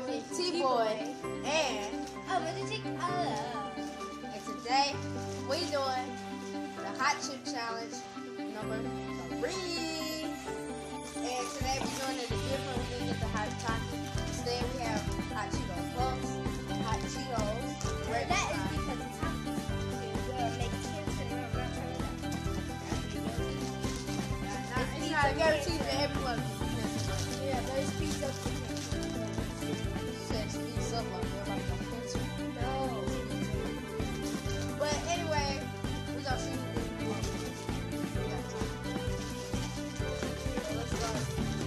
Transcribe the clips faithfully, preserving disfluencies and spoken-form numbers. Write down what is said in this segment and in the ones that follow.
me T-Boy, and oh, what did you? Oh. And today we doing the hot chip challenge number three. And today we're doing it different. We didn't get the hot chocolate. Instead we have hot Cheetos puffs, hot Cheetos. Well, that is because it's hot. We'll make kids and we're not turn it up. It's not a guarantee for everyone. Yeah, but it speeds up the It speeds up like everybody got cancer. No. But anyway, we gonna see who wins. We got time. So let's start.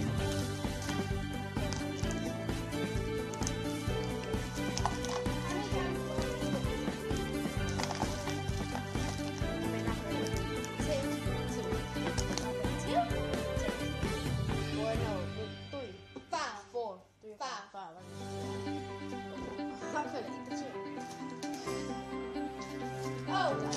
Four, no, three. Five. Four. Three or five. Five. I'm gonna eat the chip. Oh.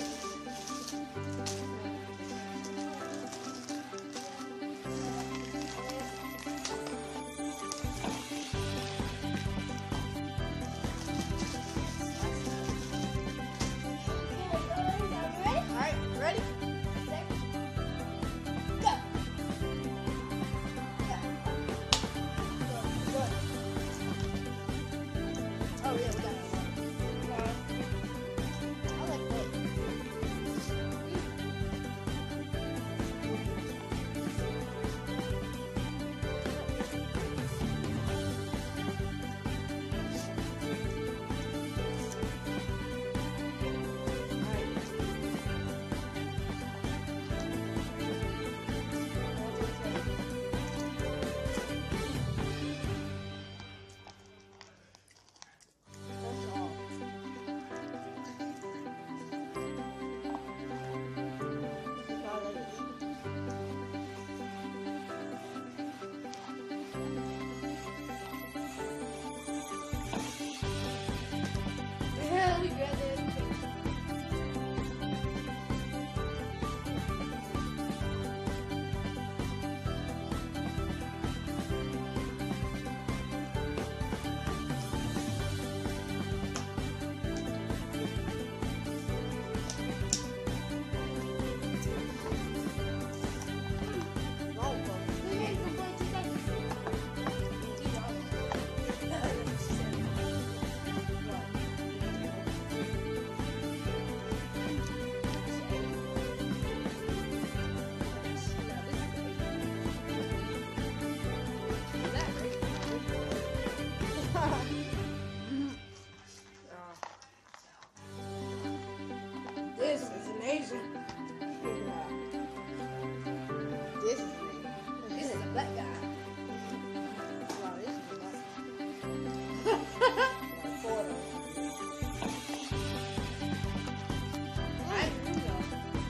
Alright, ready? Oh yeah, we got it. I like that. Yeah, we grabbed it. This is amazing. This is amazing. This is a black guy. Wow, this is amazing. Four of them. I didn't know.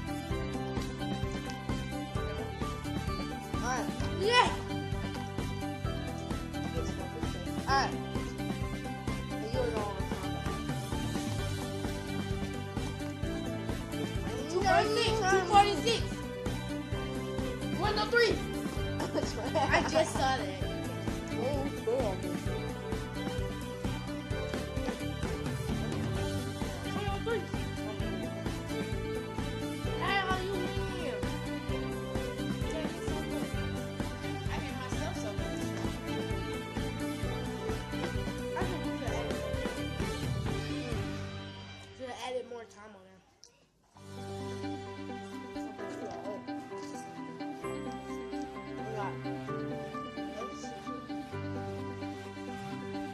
Alright. Yeah. Alright. You're going two forty-six. two forty-six. One, no, three. I just saw that. Oh, cool. How are you here? I hate myself so much. I think we should add should have added more time on there. We got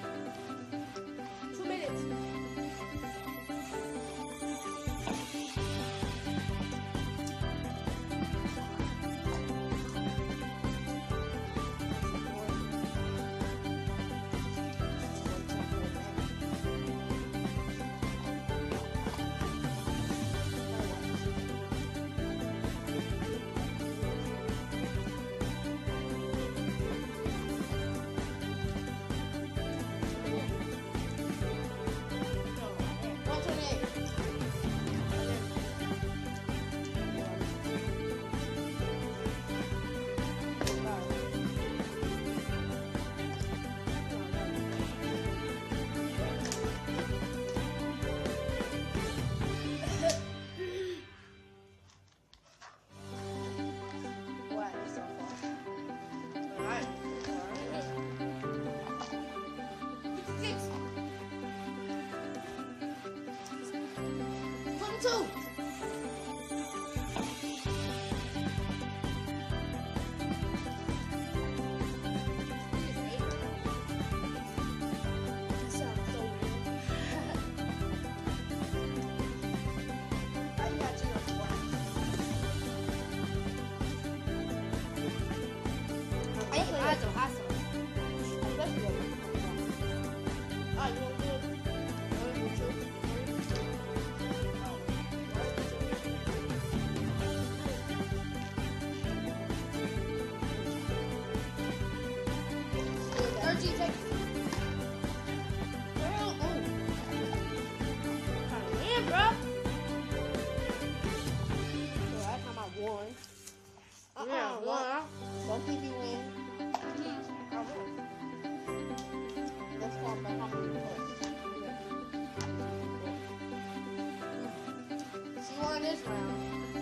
this round.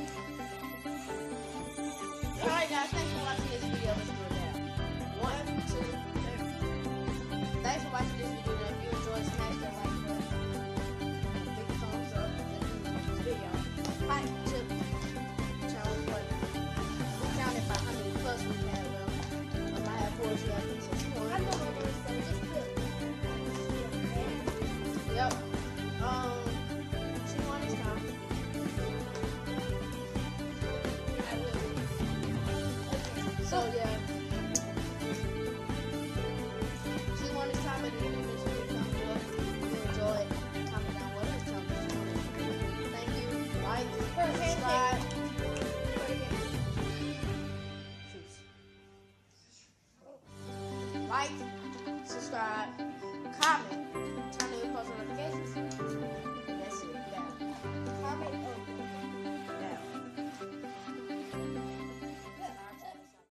Alright guys, thanks for watching this video. Let's do it now. One, two, three. Thanks for watching this video. If you enjoyed, smash that like button. Big thumbs up. This video. Hot chip challenge button. We counted by how many plus we had. Well, I might have four you have so two more. I know what it is, so just put. Yep. Um, two one is time. I will. So yeah. Two one is time, and you can make sure you come to us. If you enjoy it, comment down what is something. Thank you. Like, subscribe. Like, subscribe, comment.